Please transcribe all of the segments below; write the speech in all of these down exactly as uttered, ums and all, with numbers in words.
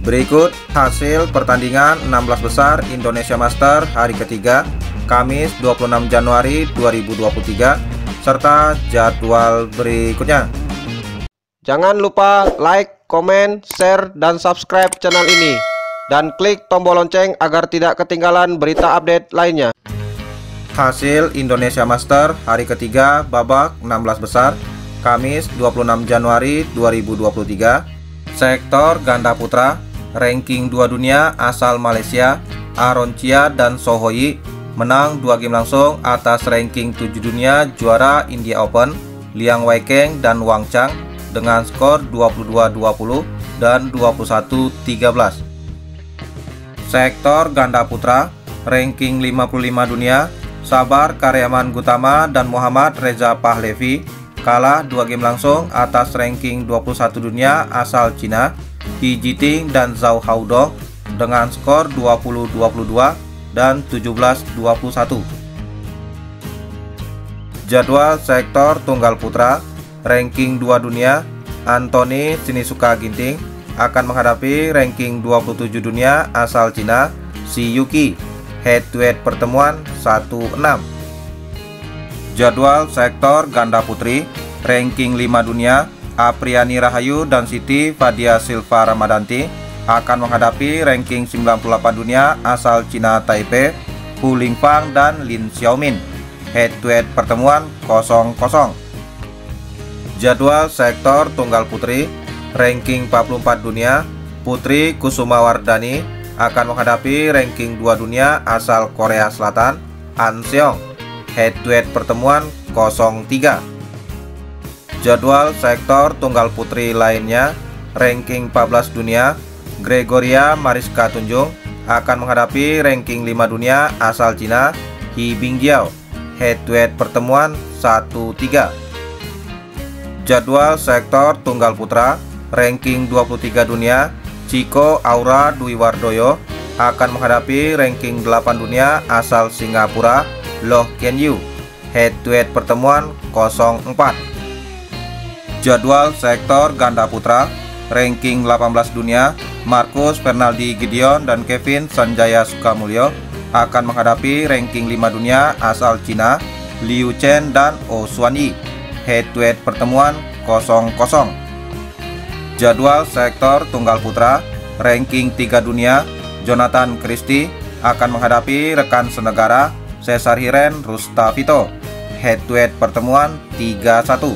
Berikut hasil pertandingan enam belas besar Indonesia Master hari ketiga, Kamis dua puluh enam Januari dua ribu dua puluh tiga, serta jadwal berikutnya. Jangan lupa like, komen, share, dan subscribe channel ini. Dan klik tombol lonceng agar tidak ketinggalan berita update lainnya. Hasil Indonesia Master hari ketiga babak enam belas besar, Kamis dua puluh enam Januari dua ribu dua puluh tiga. Sektor ganda putra, ranking dua dunia asal Malaysia, Aaron Chia dan Sohoi menang dua game langsung atas ranking tujuh dunia juara India Open, Liang Weikeng dan Wang Chang dengan skor dua puluh dua dua puluh dan dua puluh satu tiga belas. Sektor ganda putra, ranking lima puluh lima dunia, Sabar Karyaman Gutama dan Muhammad Reza Pahlevi kalah dua game langsung atas ranking dua puluh satu dunia asal Cina, Yi Jiting dan Zhao Haodong dengan skor dua puluh dua puluh dua dan tujuh belas dua puluh satu. Jadwal sektor tunggal putra, ranking dua dunia, Anthony Sinisuka Ginting akan menghadapi ranking dua puluh tujuh dunia asal Cina, Shi Yuqi. Head to head pertemuan satu enam. Jadwal sektor ganda putri, ranking lima dunia, Apriani Rahayu dan Siti Fadia Silva Ramadanti akan menghadapi ranking sembilan puluh delapan dunia asal Cina Taipei, Hu Lingfang dan Lin Xiaomin. Head to head pertemuan kosong kosong. Jadwal sektor tunggal putri, ranking empat puluh empat dunia, Putri Kusumawardani akan menghadapi ranking dua dunia asal Korea Selatan, An Seong. Head to head pertemuan kosong tiga. Jadwal sektor tunggal putri lainnya, ranking empat belas dunia, Gregoria Mariska Tunjung akan menghadapi ranking lima dunia asal Cina, He Bingjiao. Head to head pertemuan satu tiga. Jadwal sektor tunggal putra, ranking dua puluh tiga dunia, Chico Aura Dwi Wardoyo akan menghadapi ranking delapan dunia asal Singapura, Loh Kian Yu. Head to head pertemuan kosong empat. Jadwal sektor ganda putra, ranking delapan belas dunia, Marcus Fernaldi Gideon dan Kevin Sanjaya Sukamulyo akan menghadapi ranking lima dunia asal Cina, Liu Chen dan Oh Xuan Yi. Head to head pertemuan kosong kosong. Jadwal sektor tunggal putra, ranking tiga dunia, Jonathan Christie akan menghadapi rekan senegara Cesar Hiren Rustavito. Head to head pertemuan tiga satu.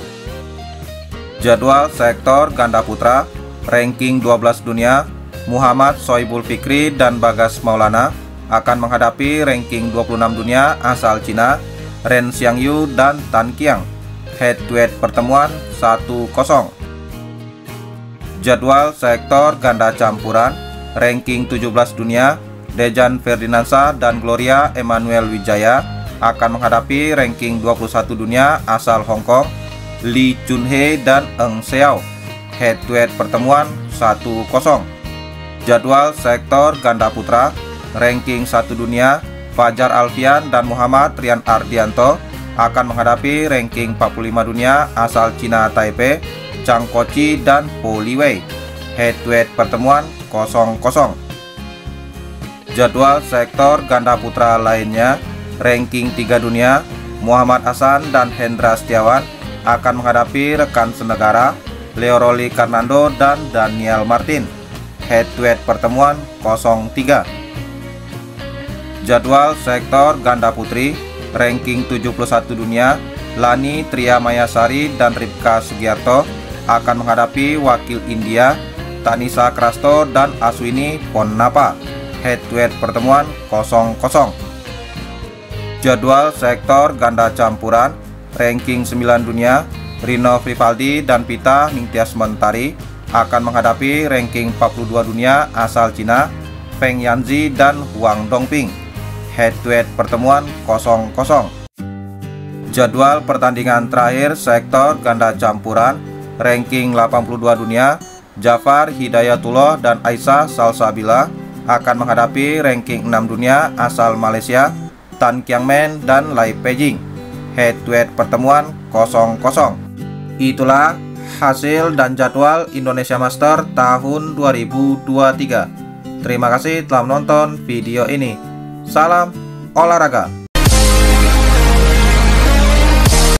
Jadwal sektor ganda putra, ranking dua belas dunia, Muhammad Soibul Fikri dan Bagas Maulana akan menghadapi ranking dua puluh enam dunia asal Cina, Ren Xiangyu dan Tan Qiang. Head to head pertemuan satu kosong. Jadwal sektor ganda campuran, ranking tujuh belas dunia, Dejan Ferdinansa dan Gloria Emmanuel Wijaya akan menghadapi ranking dua puluh satu dunia asal Hong Kong, Lee Chunhei dan Eng Seao. Head to head pertemuan satu kosong. Jadwal sektor ganda putra, ranking satu dunia, Fajar Alfian dan Muhammad Rian Ardianto akan menghadapi ranking empat puluh lima dunia asal Cina Taipei, Chang Kochi dan Po Liwei. Head to head pertemuan kosong kosong. Jadwal sektor ganda putra lainnya, ranking tiga dunia, Muhammad Hasan dan Hendra Setiawan akan menghadapi rekan senegara Leo Roli Karnando dan Daniel Martin. Head to head pertemuan kosong tiga. Jadwal sektor ganda putri, ranking tujuh puluh satu dunia, Lani Tria Mayasari dan Ripka Sugiarto akan menghadapi wakil India Tanisa Krasto dan Aswini Ponnapa. Head to head pertemuan kosong kosong. Jadwal sektor ganda campuran, ranking sembilan dunia, Rino Frivaldi dan Pita Ningtyas Mentari akan menghadapi ranking empat puluh dua dunia asal Cina, Feng Yanzi dan Huang Dongping. Head to head pertemuan kosong kosong. Jadwal pertandingan terakhir sektor ganda campuran, ranking delapan puluh dua dunia, Jafar Hidayatullah dan Aisyah Salsabila akan menghadapi ranking enam dunia asal Malaysia, Tan Kiangmen dan Lai Pejing. Head to head pertemuan kosong kosong. Itulah hasil dan jadwal Indonesia Master tahun dua ribu dua puluh tiga. Terima kasih telah menonton video ini. Salam olahraga.